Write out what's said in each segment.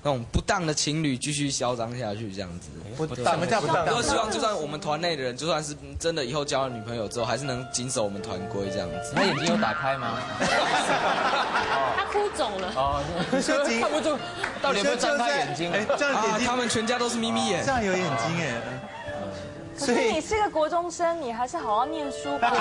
那种不当的情侣继续嚣张下去这样子。 什么叫不当？ 我希望就算我们团内的人，就算是真的以后交了女朋友之后，还是能谨守我们团规这样子。 他眼睛有打开吗？ 他哭肿了。 哦，看不住，到底有没有张开眼睛？ 哎，这样眼睛他们全家都是眯眯眼， 这样有眼睛哎。 可是你是个国中生，你还是好好念书吧。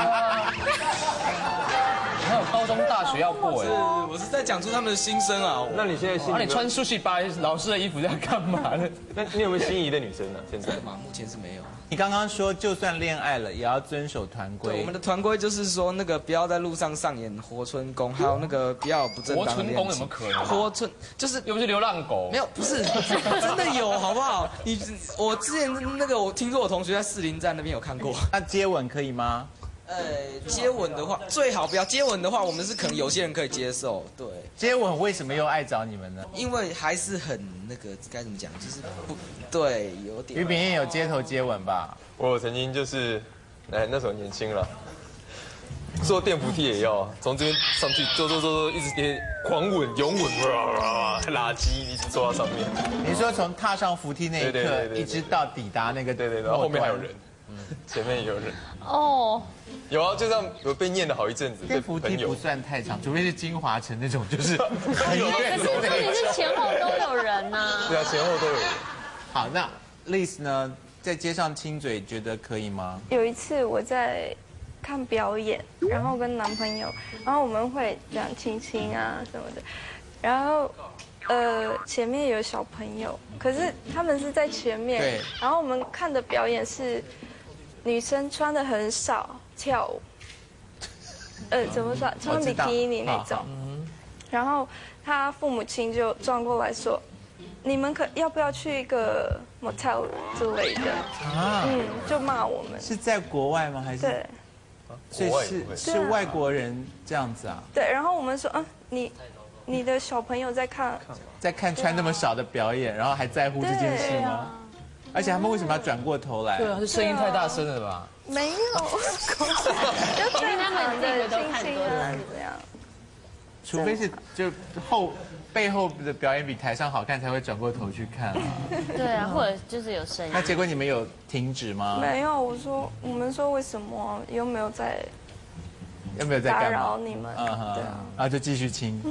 还有高中、大学要过哎。 我是在讲出他们的心声啊。 那你现在心里， 你穿舒淇芭老师的衣服在干嘛呢？ 那你有没有心仪的女生呢？现在目前是没有。 你刚刚说，就算恋爱了，也要遵守团规。 对，我们的团规就是说，那个不要在路上上演活春宫，还有那个不要有不正当的恋情。 活春宫有没有可能？ 活春就是又不是流浪狗。 没有，不是真的有，好不好？我之前那个，我听说我同学在士林站那边有看过。 那接吻可以吗？ 接吻的话最好不要。接吻的话，我们是可能有些人可以接受。对， 接吻为什么又爱找你们呢？ 因为还是很那个该怎么讲，就是不对，有点。 于炳彦有街头接吻吧？ 我曾经就是，那时候年轻了，坐电扶梯也要，从这边上去坐，一直跌，狂吻、拥吻，垃圾一直坐到上面。 你说从踏上扶梯那一刻，一直到抵达那个对，然后后面还有人，前面也有人。 哦， 有啊，就这样有被念了好一阵子。 电扶梯不算太长，除非是金华城那种，就是很远。 可是重点是前后都有人呐。 对啊，前后都有人。 好，那 Liz 呢，在街上亲嘴，觉得可以吗？ 有一次我在看表演，然后跟男朋友，然后我们会这样亲亲啊什么的，然后前面有小朋友，可是他们是在前面， 对， 然后我们看的表演是女生穿的很少跳舞，怎么说，穿比基尼那种，然后他父母亲就转过来说，你们要不要去一个 motel 之类的？就骂我们。是在国外吗？还是？对。所以是外国人这样子啊？ 对，然后我们说，你的小朋友在看穿那么少的表演，然后还在乎这件事吗？而且他们为什么要转过头来？ 对啊，是声音太大声了吧？ 没有，就对他们的亲亲啊，怎么样？ 除非是就背后的表演比台上好看，才会转过头去看啊。 对啊，或者就是有声音。 那结果你们有停止吗？ 没有，我们说为什么又没有在打扰你们？对啊， 然后就继续亲。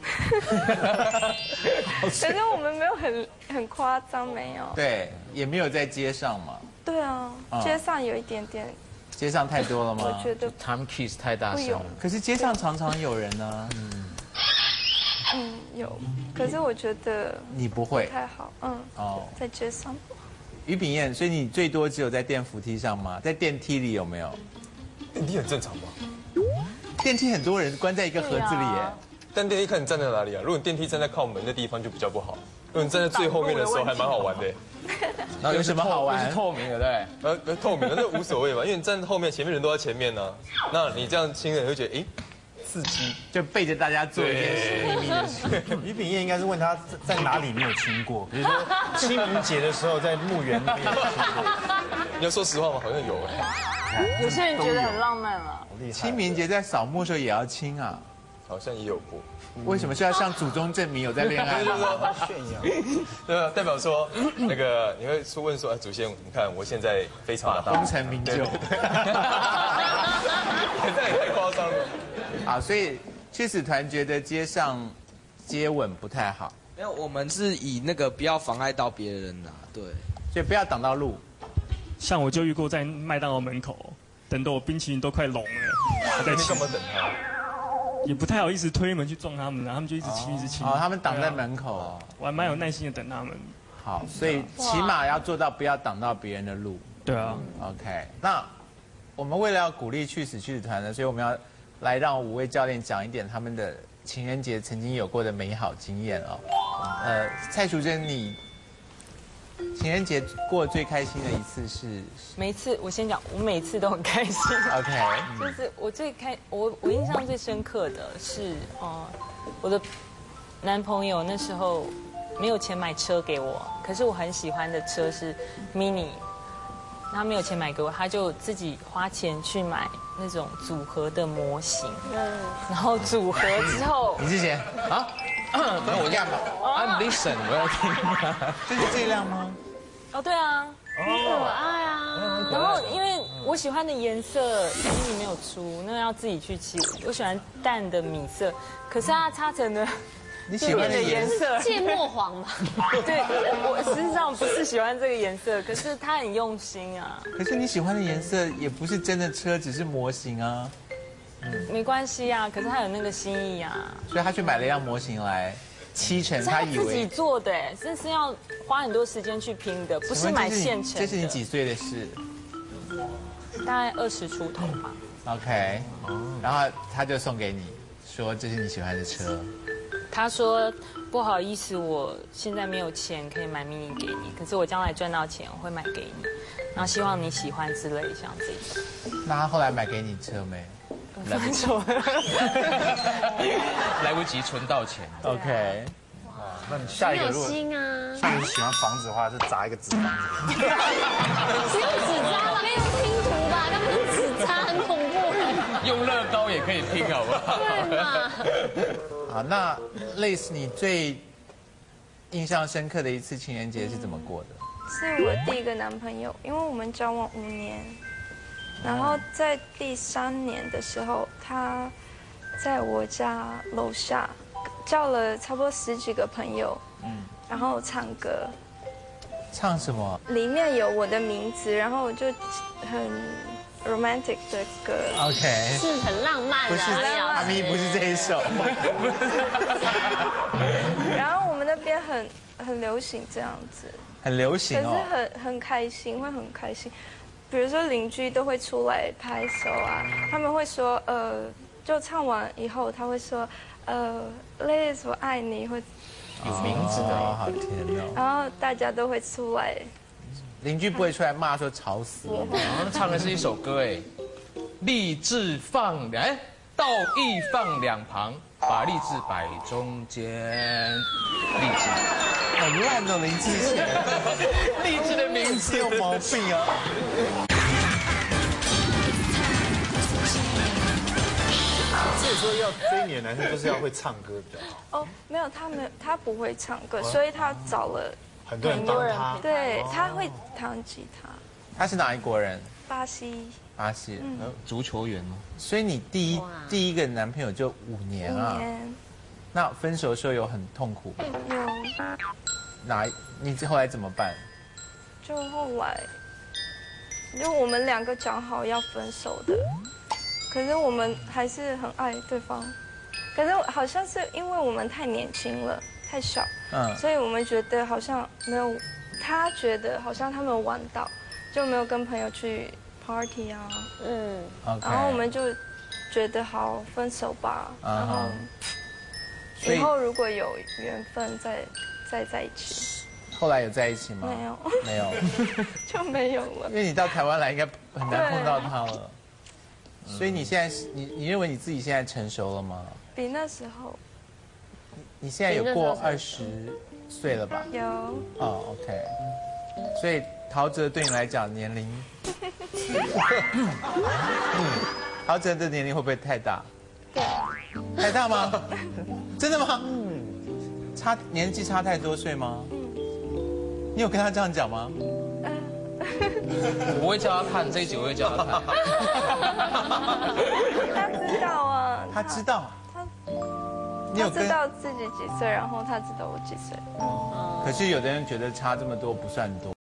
可是我们没有很夸张，没有。 对，也没有在街上嘛。 对啊，街上有一点点。 街上太多了吗？ 我觉得 Time Kiss 太大声了。 可是街上常常有人呢。 有，可是我觉得你不会太好，在街上。 于炳彦，所以你最多只有在电扶梯上吗？在电梯里有没有？ 电梯很正常吧？ 电梯很多人关在一个盒子里耶。 但电梯看你站在哪里啊？如果你电梯站在靠门的地方就比较不好，如果你站在最后面的时候还蛮好玩的。 然后有什么好玩？ 是透明的， 对。透明的那无所谓嘛，因为你站在后面，前面人都在前面呢。那你这样亲人会觉得刺激， 就背着大家做一件秘密的事。 于炳彦应该是问他在哪里没有亲过，比如说清明节的时候在墓园那边有亲过。 你要说实话吗？好像有有些人觉得很浪漫了。 清明节在扫墓的时候也要亲啊？ 好像也有过。 为什么是要向祖宗证明有在恋爱？ 就是说炫耀。对啊，代表说那个你会问说，祖先，你看我现在非常的大， 功成名就。 这也太夸张了。 啊，所以去死团觉得街上接吻不太好。 没有，我们是以那个不要妨碍到别人啊，对， 所以不要挡到路。 像我就遇过在麦当劳门口，等得我冰淇淋都快融了，还在亲。 干嘛等他？ 也不太好意思推门去撞他们，然后他们就一直亲一直亲。 哦，他们挡在门口。 我还蛮有耐心的等他们。 好，所以起码要做到不要挡到别人的路。 对啊。 OK， 那我们为了要鼓励去死团呢，所以我们要来让5位教练讲一点他们的情人节曾经有过的美好经验哦。蔡淑珍，你情人节过最开心的一次是？ 每次我先讲，我每次都很开心。 OK， 就是我印象最深刻的是，我的男朋友那时候没有钱买车给我，可是我很喜欢的车是 Mini， 他没有钱买给我，他就自己花钱去买那种组合的模型，然后组合之后， 你之前啊？ 那我干嘛 I'm listen， 我要听。 这是这辆吗？ 哦，对啊。 很可爱啊。 然后因为我喜欢的颜色比基尼没有出，那要自己去漆。我喜欢淡的米色，可是它擦成的。 你喜欢的颜色？ 芥末黄吧。 对，我实际上不是喜欢这个颜色，可是他很用心啊。 可是你喜欢的颜色也不是真的车，只是模型啊。 没关系啊，可是他有那个心意啊。 所以他去买了一辆模型来漆成他以为。 自己做的，这是要花很多时间去拼的，不是买现成的。 这是你几岁的事？ 大概20出头吧。 OK，然后他就送给你，说这是你喜欢的车。 他说不好意思，我现在没有钱可以买 mini 给你，可是我将来赚到钱我会买给你，然后希望你喜欢之类像这种。 那他后来买给你车没？ 分手了， 来不及存到钱。 OK， 那你下一个如果心啊， 像你喜欢房子的话，是砸一个纸房子。 不用纸扎吧，可以用拼图吧，干嘛用纸扎？很恐怖。 用乐高也可以拼，好不好？ 对嘛？ 好，那类似你最印象深刻的一次情人节是怎么过的？ 是我第一个男朋友，因为我们交往5年，然后在第3年的时候，他在我家楼下叫了差不多10几个朋友，然后唱歌。 唱什么？ 里面有我的名字，然后就很 romantic 的歌。 OK， 是很浪漫的。 不是，阿咪不是这一首。 然后我们那边很流行这样子， 很流行哦。 可是很开心，会很开心。比如说邻居都会出来拍手啊，他们会说就唱完以后他会说Liz 我爱你，会有名字的， 好甜哦。 然后大家都会出来。 邻居不会出来骂说吵死了。 唱的是一首歌哎，励志放道义放两旁，把励志摆中间。励志， 好烂哦，林志贤。 励志的名字有毛病啊。 所以说要追你的男生就是要会唱歌比较好。 哦，没有，他不会唱歌，所以他找了很多人帮他。 对，他会弹吉他。 他是哪一国人？ 巴西。 巴西， 足球员吗？ 所以你第一个男朋友就5年啊。5年。那分手的时候有很痛苦吗？ 有。 你后来怎么办？ 就后来，就我们2个讲好要分手的。可是我们还是很爱对方，可是好像是因为我们太年轻了，太小，所以我们觉得好像没有，他觉得好像他们玩到，就没有跟朋友去 party 啊，然后我们就觉得好分手吧，然后以后如果有缘分再在一起。 后来有在一起吗？ 没有， 没有， 就没有了。 因为你到台湾来，应该很难碰到他了。所以你现在你认为你自己现在成熟了吗？ 比那时候。 你现在有过20岁了吧？ 有。 哦 ，OK。所以陶喆对你来讲年龄，陶喆的年龄会不会太大？ 对。 太大吗？真的吗？年纪差太多岁吗？你有跟他这样讲吗？ 我会叫他看这一集，我会叫他看。 他知道啊。 他知道。 他知道自己几岁，然后他知道我几岁。 可是有的人觉得差这么多不算多。